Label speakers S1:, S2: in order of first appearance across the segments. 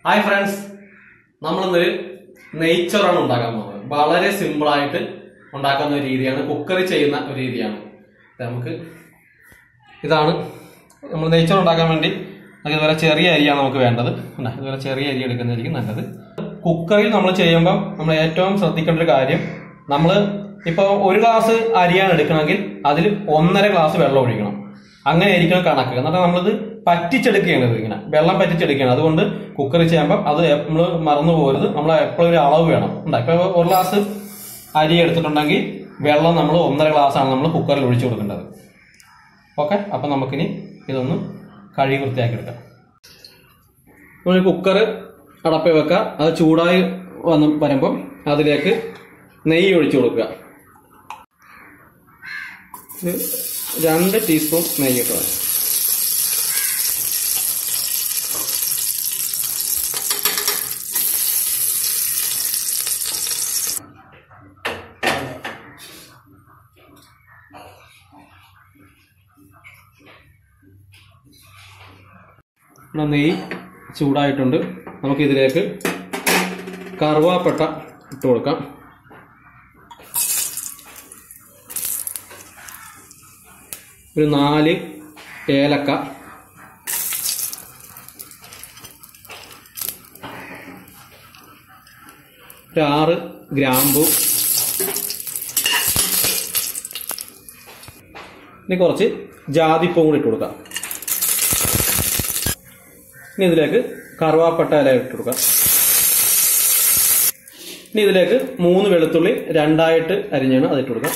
S1: Hi friends, നമ്മളിന്നൊരു നെയ്ച്ചോറാണ് ഉണ്ടാക്കാൻ പോകുന്നത്. വളരെ സിമ്പിളായിട്ട് ഉണ്ടാക്കുന്ന ഒരു രീതിയാണ്, കുക്കറിൽ ചെയ്യുന്ന ഒരു രീതിയാണ്. ഇതാണ് നമ്മൾ നെയ്ച്ചോറ് ഉണ്ടാക്കാൻ വേണ്ടി ഇതുപോലെ ചെറിയ അരിയാണ് നമുക്ക് വേണ്ടത്. ഇതുപോലെ ചെറിയ അരി എടുക്കുന്നതായിരിക്കും നല്ലത്. കുക്കറിൽ നമ്മൾ ചെയ്യുമ്പം നമ്മൾ ഏറ്റവും ശ്രദ്ധിക്കേണ്ട ഒരു കാര്യം, നമ്മൾ ഇപ്പോൾ ഒരു ഗ്ലാസ് അരിയാണ് എടുക്കണമെങ്കിൽ അതിൽ 1.5 ഗ്ലാസ് വെള്ളം ഒഴിക്കണം. അങ്ങനെ ആയിരിക്കണം കണക്ക്. എന്നിട്ട് നമ്മളിത് പറ്റിച്ചെടുക്കുകയാണ്, ഇങ്ങനെ വെള്ളം പറ്റിച്ചെടുക്കുകയാണ്. അതുകൊണ്ട് കുക്കറിൽ ചെയ്യുമ്പോൾ അത് നമ്മൾ മറന്നു പോകരുത്. നമ്മൾ എപ്പോഴും ഒരു അളവ് വേണം. ഇപ്പൊ 1 ഗ്ലാസ് അരി എടുത്തിട്ടുണ്ടെങ്കിൽ വെള്ളം നമ്മൾ 1.5 ഗ്ലാസ് ആണ് നമ്മൾ കുക്കറിൽ ഒഴിച്ചു കൊടുക്കേണ്ടത്. ഓക്കെ, അപ്പൊ നമുക്കിനി ഇതൊന്ന് കഴുകി വൃത്തിയാക്കി എടുക്കാം. നമ്മൾ കുക്കർ അടപ്പ വെക്കുക. അത് ചൂടായി വരുമ്പം അതിലേക്ക് നെയ്യ് ഒഴിച്ചു കൊടുക്കുക. 2 ടീസ്പൂൺ നെയ്യ് ഇട്ട് വേണം. നെയ്യ് ചൂടായിട്ടുണ്ട്. നമുക്കിതിലേക്ക് കറുവാപ്പട്ട ഇട്ട് കൊടുക്കാം. ഒരു 4 ഏലക്ക, ഒരു 6 ഗ്രാമ്പു, ഇനി കുറച്ച് ജാതിപ്പൂവും കൂടി ഇട്ട് കൊടുക്കാം. ഇനി ഇതിലേക്ക് കറുവാപ്പട്ട ഇല ഇട്ട് കൊടുക്കാം. ഇനി ഇതിലേക്ക് 3 വെളുത്തുള്ളി 2ആയിട്ട് അരിഞ്ഞാണ് അതിട്ട് കൊടുക്കാം.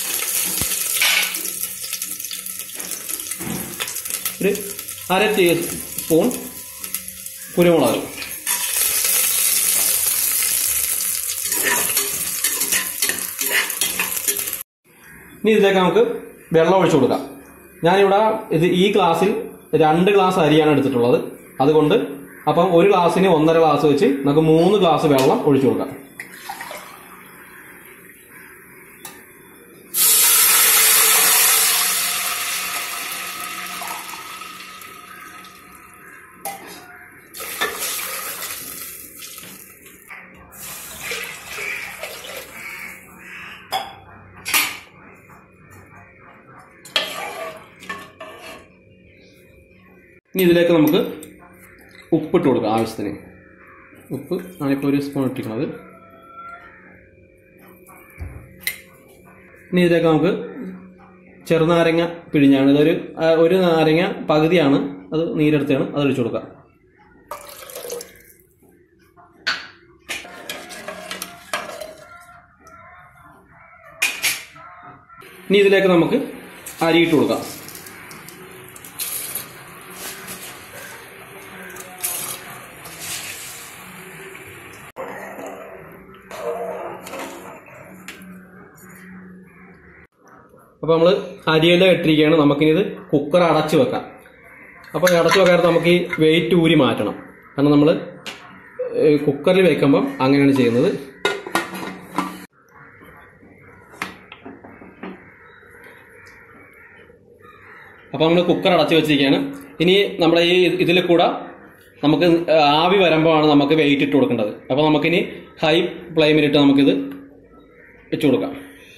S1: ഒരു 1/2 ടീസ്പൂൺ കുരുമുളക്. ഇനി ഇതിലേക്ക് നമുക്ക് വെള്ളം ഒഴിച്ചു കൊടുക്കാം. ഞാനിവിടെ ഈ ഗ്ലാസ്സിൽ 2 ഗ്ലാസ് അരിയാണ് എടുത്തിട്ടുള്ളത്. അതുകൊണ്ട് അപ്പം ഒരു ഗ്ലാസ്സിന് 1.5 ഗ്ലാസ് വെച്ച് നമുക്ക് 3 ഗ്ലാസ് വെള്ളം ഒഴിച്ചു കൊടുക്കാം. ഇനി ഇതിലേക്ക് നമുക്ക് ഉപ്പിട്ട് കൊടുക്കാം. ആവശ്യത്തിന് ഉപ്പ് ഞാനിപ്പോൾ 1 സ്പൂൺ ഇട്ടിരിക്കുന്നത്. ഇനി ഇതിലേക്ക് നമുക്ക് ചെറുനാരങ്ങ പിഴിഞ്ഞാണ്, ഒരു നാരങ്ങ പകുതിയാണ്, അത് നീരെടുത്താണ്, അത് ഒഴിച്ചു കൊടുക്കാം. ഇനി ഇതിലേക്ക് നമുക്ക് അരിയിട്ട് കൊടുക്കാം. അപ്പോൾ നമ്മൾ അരിയെല്ലാം ഇട്ടിരിക്കുകയാണ്. നമുക്കിനി ഇത് കുക്കർ അടച്ചു വെക്കാം. അപ്പോൾ അടച്ചു വെക്കാതെ നമുക്ക് ഈ വെയിറ്റ് ഊരി മാറ്റണം. കാരണം നമ്മൾ കുക്കറിൽ വെക്കുമ്പം അങ്ങനെയാണ് ചെയ്യുന്നത്. അപ്പോൾ നമ്മൾ കുക്കർ അടച്ചു വെച്ചിരിക്കുകയാണ്. ഇനി നമ്മുടെ ഈ ഇതിൽ കൂടെ നമുക്ക് ആവി വരുമ്പോഴാണ് നമുക്ക് വെയിറ്റ് ഇട്ട് കൊടുക്കേണ്ടത്. അപ്പോൾ നമുക്കിനി ഹൈ ഫ്ലെയിമിലിട്ട് നമുക്കിത് വെച്ചു കൊടുക്കാം.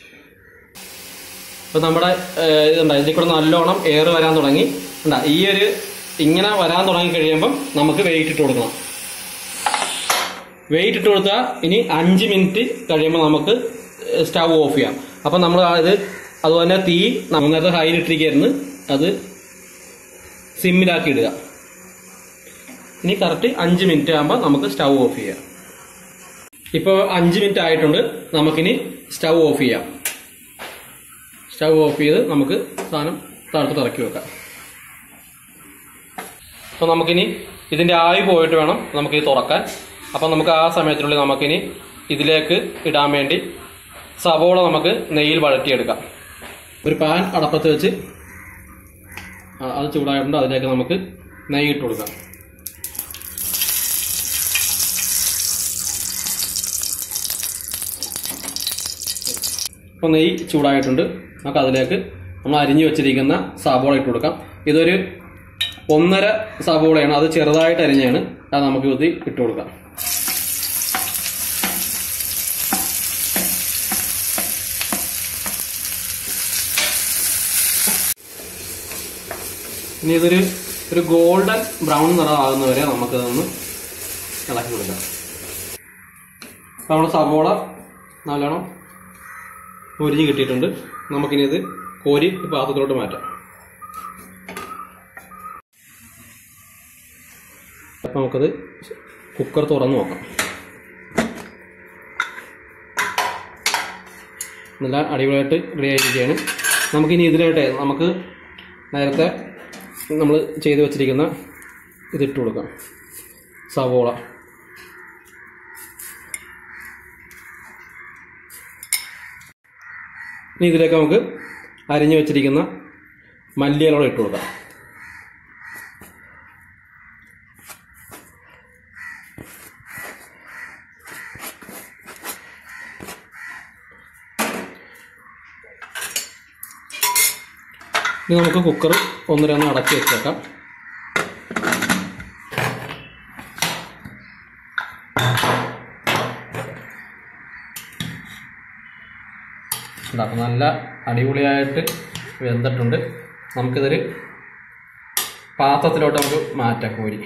S1: ഇപ്പം നമ്മുടെ ഇതിൽ കൂടെ നല്ലോണം എയർ വരാൻ തുടങ്ങി. ഇങ്ങനെ വരാൻ തുടങ്ങി കഴിയുമ്പം നമുക്ക് വെയിറ്റ് ഇട്ട് കൊടുക്കണം. വെയിറ്റ് ഇട്ട് കൊടുത്താൽ ഇനി 5 മിനിറ്റ് കഴിയുമ്പോൾ നമുക്ക് സ്റ്റവ് ഓഫ് ചെയ്യാം. അപ്പം നമ്മൾ അതുപോലെ തീ നേരത്തെ ഹൈയിലിട്ടിരിക്കുകയായിരുന്നു, അത് സിമ്മിലാക്കി ഇടുക. ഇനി കറക്റ്റ് 5 മിനിറ്റ് ആകുമ്പോൾ നമുക്ക് സ്റ്റവ് ഓഫ് ചെയ്യാം. ഇപ്പോൾ 5 മിനിറ്റ് ആയിട്ടുണ്ട്. നമുക്കിനി സ്റ്റവ് ഓഫ് ചെയ്യാം. സ്റ്റവ് ഓഫ് ചെയ്ത് നമുക്ക് സാധനം തണുത്ത് ഇറക്കി വെക്കാം. അപ്പോൾ നമുക്കിനി ഇതിൻ്റെ ആവി പോയിട്ട് വേണം നമുക്കിത് തുറക്കാൻ. അപ്പം നമുക്ക് ആ സമയത്തിനുള്ളിൽ നമുക്കിനി ഇതിലേക്ക് ഇടാൻ വേണ്ടി സവോള നമുക്ക് നെയ്യിൽ വഴറ്റിയെടുക്കാം. ഒരു പാൻ അടപ്പത്ത് വെച്ച് അത് ചൂടായിട്ടുണ്ട്. അതിലേക്ക് നമുക്ക് നെയ്യ് ഇട്ട് കൊടുക്കാം. അപ്പോൾ നെയ്യ് ചൂടായിട്ടുണ്ട്. നമുക്ക് അതിലേക്ക് നമ്മൾ അരിഞ്ഞു വെച്ചിരിക്കുന്ന സവോള ഇട്ട് കൊടുക്കാം. ഇതൊരു 1.5 സവോളയാണ്, അത് ചെറുതായിട്ട് അരിഞ്ഞാണ്. അത് നമുക്ക് ഇത് ഇട്ട് കൊടുക്കാം. ഇനി ഇതൊരു ഗോൾഡൻ ബ്രൗൺ നിറമാകുന്നവരെ നമുക്കതൊന്ന് ഇളക്കി കൊടുക്കാം. അപ്പോൾ നമ്മുടെ സവോള നല്ലോണം പൊരിഞ്ഞ് കിട്ടിയിട്ടുണ്ട്. നമുക്കിനി ഇത് കോരി പാത്രത്തിലോട്ട് മാറ്റാം. അപ്പം നമുക്കത് കുക്കർ തുറന്ന് നോക്കാം. നല്ല അടിപൊളിയായിട്ട് റെഡി ആയിരിക്കുകയാണ്. നമുക്കിനി ഇതിലായിട്ട് നമുക്ക് നേരത്തെ നമ്മൾ ചെയ്ത് വെച്ചിരിക്കുന്ന ഇതിട്ട് കൊടുക്കാം. സവോള ഇനി ഇതിലേക്ക് നമുക്ക് അരിഞ്ഞു വെച്ചിരിക്കുന്ന മല്ലിയില ഇട്ട് കൊടുക്കാം. ഇനി നമുക്ക് കുക്കർ 1-2 അടച്ച് വെച്ചേക്കാം. അപ്പം നല്ല അടിപൊളിയായിട്ട് വെന്തിട്ടുണ്ട്. നമുക്കിതൊരു പാത്രത്തിലോട്ട് നമുക്ക് മാറ്റാം കോരി.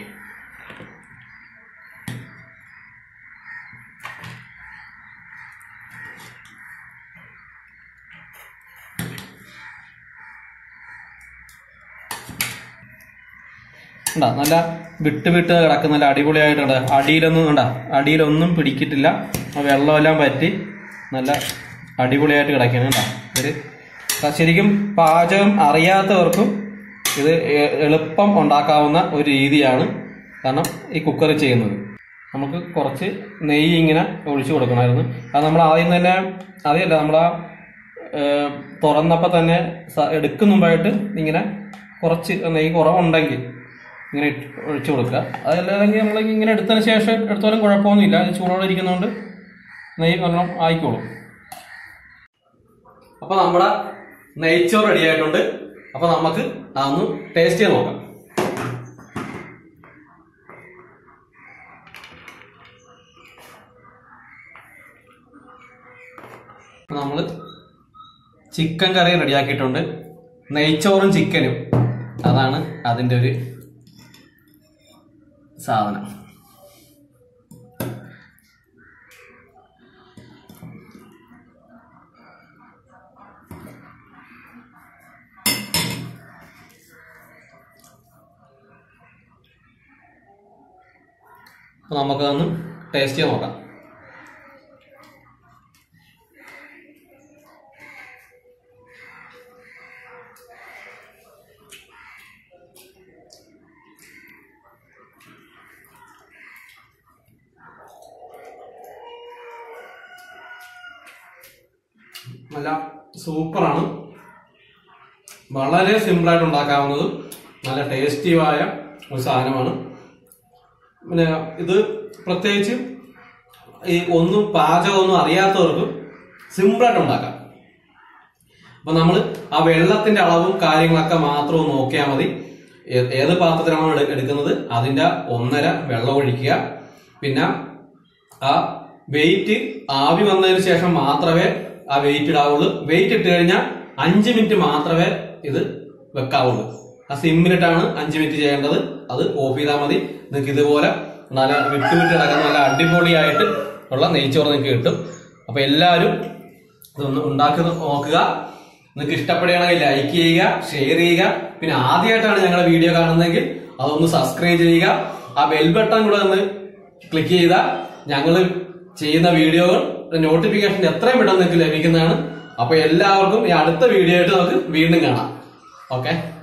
S1: നല്ല വിട്ട് കിടക്കുന്ന നല്ല അടിപൊളിയായിട്ടുണ്ട്. അടിയിലൊന്നും പിടിക്കിട്ടില്ല. വെള്ളമെല്ലാം പറ്റി നല്ല അടിപൊളിയായിട്ട് കിടക്കുകയാണ്. ഇത് ശരിക്കും പാചകം അറിയാത്തവർക്കും ഇത് എളുപ്പം ഉണ്ടാക്കാവുന്ന ഒരു രീതിയാണ്. കാരണം ഈ കുക്കറിൽ ചെയ്യുന്നത് നമുക്ക് കുറച്ച് നെയ്യ് ഇങ്ങനെ ഒഴിച്ചു കൊടുക്കണമായിരുന്നു. അത് നമ്മൾ ആദ്യം തന്നെ അറിയില്ല, നമ്മളാ തുറന്നപ്പോൾ തന്നെ എടുക്കുന്ന മുമ്പായിട്ട് ഇങ്ങനെ കുറച്ച് നെയ്യ് കുറവുണ്ടെങ്കിൽ ഇങ്ങനെ ഒഴിച്ചു കൊടുക്കുക. അതല്ലെങ്കിൽ നമ്മൾ ഇങ്ങനെ എടുത്തതിന് ശേഷം എടുത്താലും കുഴപ്പമൊന്നുമില്ല. അത് ചൂടോടെ ഇരിക്കുന്നതുകൊണ്ട് നെയ്യ് നല്ലോണം ആയിക്കോളും. അപ്പൊ നമ്മുടെ നെയ്ച്ചോറ് റെഡി ആയിട്ടുണ്ട്. അപ്പൊ നമുക്ക് അതൊന്ന് ടേസ്റ്റ് ചെയ്ത് നോക്കാം. നമ്മള് ചിക്കൻ കറി റെഡിയാക്കിയിട്ടുണ്ട്. നെയ്ച്ചോറും ചിക്കനും, അതാണ് അതിൻ്റെ ഒരു സാധനം. നമുക്കതൊന്ന് ടേസ്റ്റ് ചെയ്ത് നോക്കാം. നല്ല സൂപ്പറാണ്. വളരെ സിമ്പിളായിട്ട് ഉണ്ടാക്കാവുന്നതും നല്ല ടേസ്റ്റിയായ ഒരു സാധനമാണ്. പിന്നെ ഇത് പ്രത്യേകിച്ച് ഈ പാചകമൊന്നും അറിയാത്തവർക്കും സിമ്പിളായിട്ട് ഉണ്ടാക്കാം. അപ്പൊ നമ്മൾ ആ വെള്ളത്തിന്റെ അളവും കാര്യങ്ങളൊക്കെ മാത്രം നോക്കിയാൽ മതി. ഏത് പാത്രത്തിലാണോ എടുക്കുന്നത് അതിന്റെ 1.5 വെള്ളം ഒഴിക്കുക. പിന്നെ ആ വെയിറ്റ് ആവി വന്നതിന് ശേഷം മാത്രമേ ആ വെയിറ്റ് ഇടാവുള്ളൂ. വെയിറ്റ് ഇട്ട് കഴിഞ്ഞാൽ 5 മിനിറ്റ് മാത്രമേ ഇത് വെക്കാവുള്ളൂ. ആ സിമ്മിലിട്ടാണ് 5 മിനിറ്റ് ചെയ്യേണ്ടത്. അത് ഓഫ് ചെയ്താൽ മതി. നിങ്ങൾക്ക് ഇതുപോലെ നല്ല വിട്ട് കിടക്കുന്ന നല്ല അടിപൊളിയായിട്ട് ഉള്ള നെയ്ച്ചോറ് നിങ്ങൾക്ക് കിട്ടും. അപ്പൊ എല്ലാവരും ഇതൊന്ന് ഉണ്ടാക്കി നോക്കുക. നിങ്ങൾക്ക് ഇഷ്ടപ്പെടുകയാണെങ്കിൽ ലൈക്ക് ചെയ്യുക, ഷെയർ ചെയ്യുക. പിന്നെ ആദ്യമായിട്ടാണ് ഞങ്ങളുടെ വീഡിയോ കാണുന്നതെങ്കിൽ അതൊന്ന് സബ്സ്ക്രൈബ് ചെയ്യുക. ആ ബെൽ ബട്ടൺ കൂടെ ഒന്ന് ക്ലിക്ക് ചെയ്താൽ ഞങ്ങൾ ചെയ്യുന്ന വീഡിയോകൾ നോട്ടിഫിക്കേഷൻ എത്രയും പെട്ടെന്ന് നിങ്ങൾക്ക് ലഭിക്കുന്നതാണ്. അപ്പൊ എല്ലാവർക്കും ഈ അടുത്ത വീഡിയോ ആയിട്ട് നമുക്ക് വീണ്ടും കാണാം. ഓക്കെ.